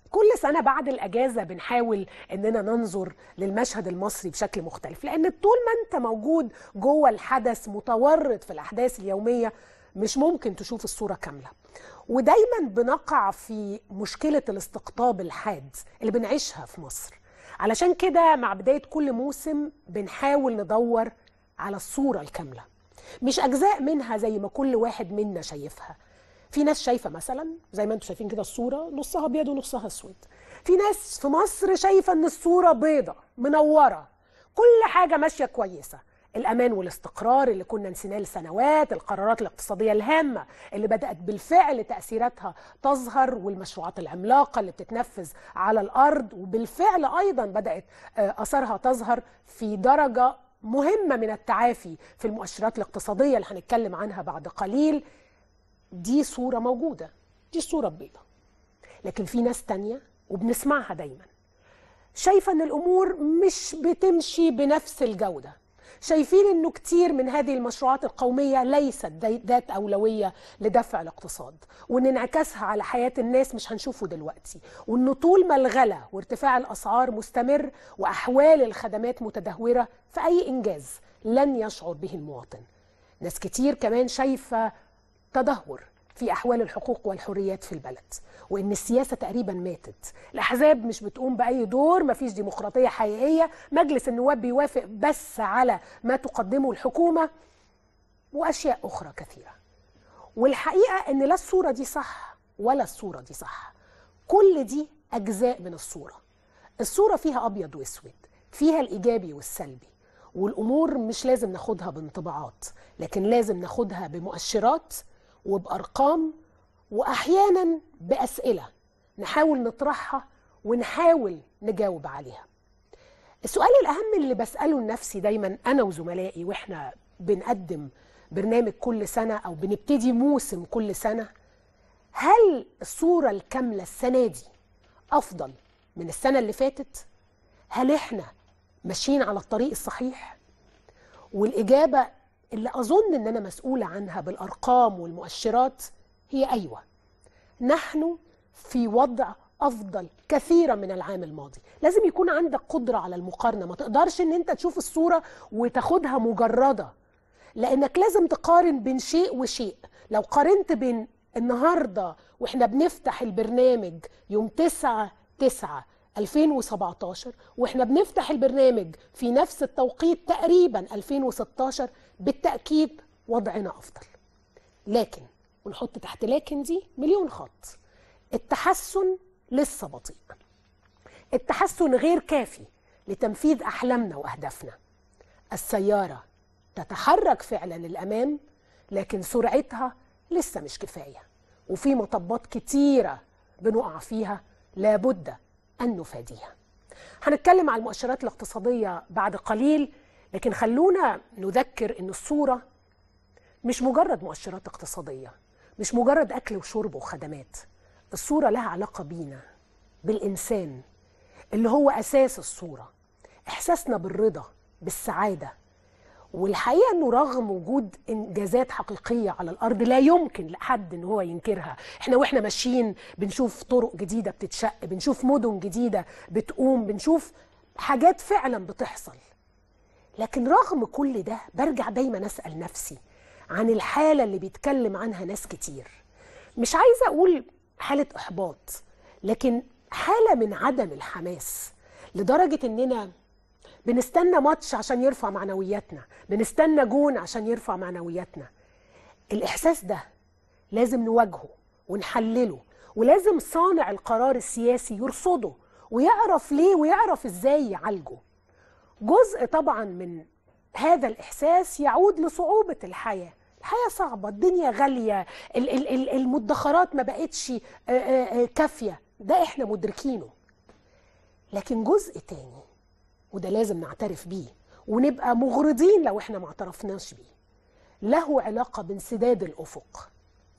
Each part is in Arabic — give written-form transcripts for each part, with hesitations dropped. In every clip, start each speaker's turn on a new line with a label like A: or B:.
A: كل سنة بعد الأجازة بنحاول إننا ننظر للمشهد المصري بشكل مختلف، لأن طول ما أنت موجود جوه الحدث متورط في الأحداث اليومية مش ممكن تشوف الصورة كاملة. ودايما بنقع في مشكلة الاستقطاب الحاد اللي بنعيشها في مصر. علشان كده مع بداية كل موسم بنحاول ندور على الصورة الكاملة، مش أجزاء منها زي ما كل واحد منا شايفها. في ناس شايفة مثلا زي ما انتم شايفين كده الصورة نصها أبيض ونصها أسود. في ناس في مصر شايفة إن الصورة بيضة منورة، كل حاجة ماشية كويسة، الأمان والاستقرار اللي كنا نسيناه لسنوات، القرارات الاقتصادية الهامة اللي بدأت بالفعل تأثيراتها تظهر، والمشروعات العملاقة اللي بتتنفذ على الأرض وبالفعل أيضا بدأت أثرها تظهر في درجة مهمة من التعافي في المؤشرات الاقتصادية اللي هنتكلم عنها بعد قليل. دي صورة موجودة، دي الصورة البيضاء. لكن في ناس تانية وبنسمعها دايما شايفة ان الامور مش بتمشي بنفس الجودة، شايفين انه كتير من هذه المشروعات القومية ليست ذات اولوية لدفع الاقتصاد، وان انعكاسها على حياة الناس مش هنشوفه دلوقتي، وانه طول ما الغلا وارتفاع الاسعار مستمر واحوال الخدمات متدهورة فاي انجاز لن يشعر به المواطن. ناس كتير كمان شايفة تدهور في أحوال الحقوق والحريات في البلد، وإن السياسة تقريبا ماتت، الأحزاب مش بتقوم بأي دور، مفيش ديمقراطية حقيقية، مجلس النواب بيوافق بس على ما تقدمه الحكومة، وأشياء أخرى كثيرة. والحقيقة إن لا الصورة دي صح ولا الصورة دي صح، كل دي أجزاء من الصورة. الصورة فيها أبيض وأسود، فيها الإيجابي والسلبي، والأمور مش لازم ناخدها بانطباعات، لكن لازم ناخدها بمؤشرات وبأرقام، وأحيانا بأسئلة نحاول نطرحها ونحاول نجاوب عليها. السؤال الأهم اللي بسأله لنفسي دايما أنا وزملائي وإحنا بنقدم برنامج كل سنة أو بنبتدي موسم كل سنة، هل الصورة الكاملة السنة دي أفضل من السنة اللي فاتت؟ هل إحنا ماشيين على الطريق الصحيح؟ والإجابة اللي أظن أن أنا مسؤولة عنها بالأرقام والمؤشرات هي أيوة، نحن في وضع أفضل كثيرا من العام الماضي. لازم يكون عندك قدرة على المقارنة، ما تقدرش أن أنت تشوف الصورة وتاخدها مجردة، لأنك لازم تقارن بين شيء وشيء. لو قارنت بين النهاردة وإحنا بنفتح البرنامج يوم 9/9/2017 وإحنا بنفتح البرنامج في نفس التوقيت تقريبا 2016، بالتأكيد وضعنا أفضل. لكن ونحط تحت لكن دي مليون خط، التحسن لسه بطيء، التحسن غير كافي لتنفيذ أحلامنا وأهدافنا. السيارة تتحرك فعلا للأمام، لكن سرعتها لسه مش كفاية، وفي مطبات كتيرة بنقع فيها لابد أن نفاديها. هنتكلم على المؤشرات الاقتصادية بعد قليل، لكن خلونا نذكر أن الصورة مش مجرد مؤشرات اقتصادية، مش مجرد أكل وشرب وخدمات. الصورة لها علاقة بينا، بالإنسان اللي هو أساس الصورة، إحساسنا بالرضا بالسعادة. والحقيقة أنه رغم وجود إنجازات حقيقية على الأرض لا يمكن لحد أنه هو ينكرها، إحنا وإحنا ماشيين بنشوف طرق جديدة بتتشق، بنشوف مدن جديدة بتقوم، بنشوف حاجات فعلا بتحصل. لكن رغم كل ده برجع دايما أسأل نفسي عن الحالة اللي بيتكلم عنها ناس كتير. مش عايزة أقول حالة إحباط، لكن حالة من عدم الحماس، لدرجة أننا بنستنى ماتش عشان يرفع معنوياتنا، بنستنى جون عشان يرفع معنوياتنا. الإحساس ده لازم نواجهه ونحلله، ولازم صانع القرار السياسي يرصده ويعرف ليه ويعرف إزاي يعالجه. جزء طبعا من هذا الإحساس يعود لصعوبة الحياة. الحياة صعبة، الدنيا غالية، المدخرات ما بقتش كافية، ده احنا مدركينه. لكن جزء تاني وده لازم نعترف بيه ونبقى مغرضين لو احنا ما اعترفناش بيه، له علاقة بانسداد الأفق.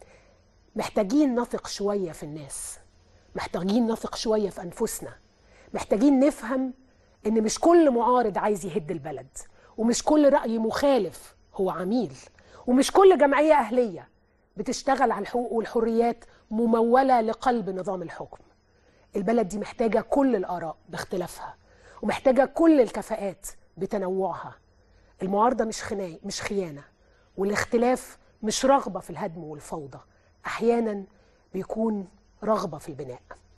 A: محتاجين نثق شوية في الناس، محتاجين نثق شوية في أنفسنا، محتاجين نفهم إن مش كل معارض عايز يهد البلد، ومش كل رأي مخالف هو عميل، ومش كل جمعية أهلية بتشتغل على الحقوق والحريات ممولة لقلب نظام الحكم. البلد دي محتاجة كل الآراء باختلافها، ومحتاجة كل الكفاءات بتنوعها. المعارضة مش خيانة، والاختلاف مش رغبة في الهدم والفوضى، أحيانا بيكون رغبة في البناء.